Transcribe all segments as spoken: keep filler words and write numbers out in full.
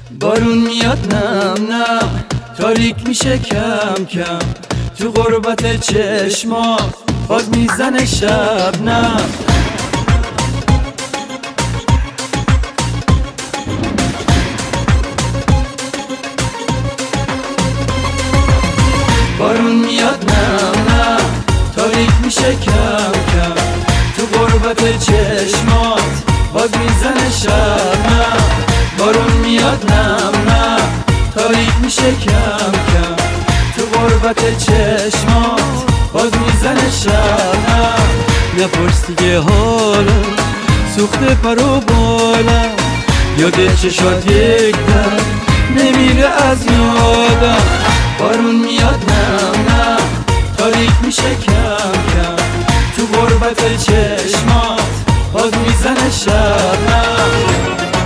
بارون میاد نم نم، تاریک میشه کم کم، تو غربت چشما باز میزنه شبنم. بارون میاد نم نم، تاریک میشه کم کم، تو غربت چشمات باز میزنه شبنم. بارون میاد نم نم، تاریک میشه کم کم، تو غربت چشمات باز میزنه شبنم. نپرس دیگه حالم سوخته پر و بالم، یاد چشات یک دم نمیره از یادم. بارون میاد نم نم، تاریک میشه کم کم، تو غربت چشمات باز میزنه شبنم.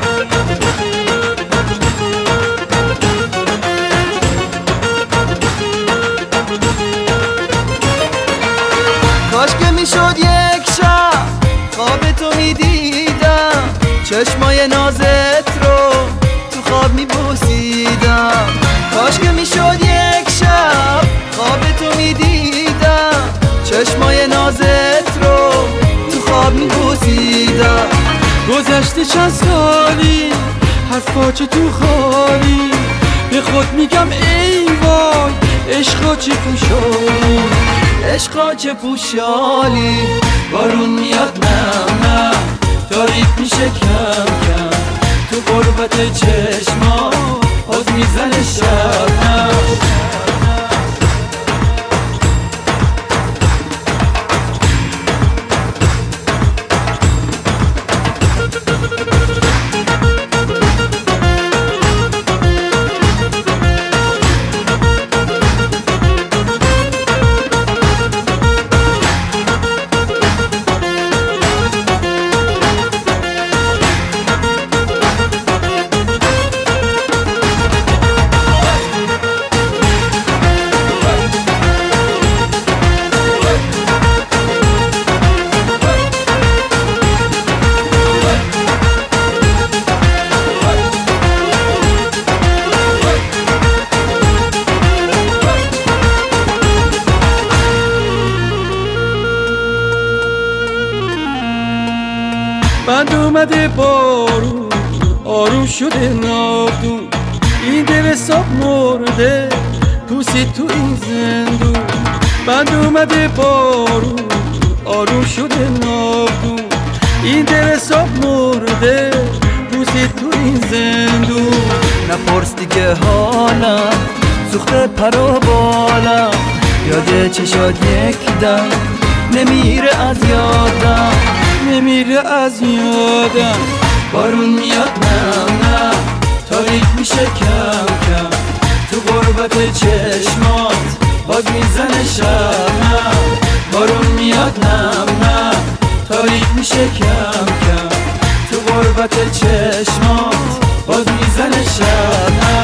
کاش که میشد یک شب خواب تو میدیدم، چشمای نازت رو تو خواب میبوسیدم. کاش که میشد یک شب خواب تو میدیدم، چشمای نازت رو تو خواب میبوسیدم. گذشته چند سالی حرفا چه تو خالی، به خود میگم ای وای عشقا چه پوشالی، عشقا چه پوشالی. بارون میاد نم نم، تاریک میشه کم کم، تو غربت چشما باز میزنه شبنم. بند اومده بارون آروم شده ناودون، این دل حساب مرده پوسید تو این زندون. بند اومده بارون آروم شده ناودون، این دل حساب مرده پوسید تو این زندون. نپرس دیگه حالم سوخته پر و بالم، یاد چشات یک دم نمیره از یادم، نمیره از یادم. بارون میاد نم نم، تاریک میشه کم کم، تو غربت چشمات باز میزنه شبنم. بارون میاد نم نم، تاریک میشه کم کم، تو غربت چشمات باز میزنه شبنم.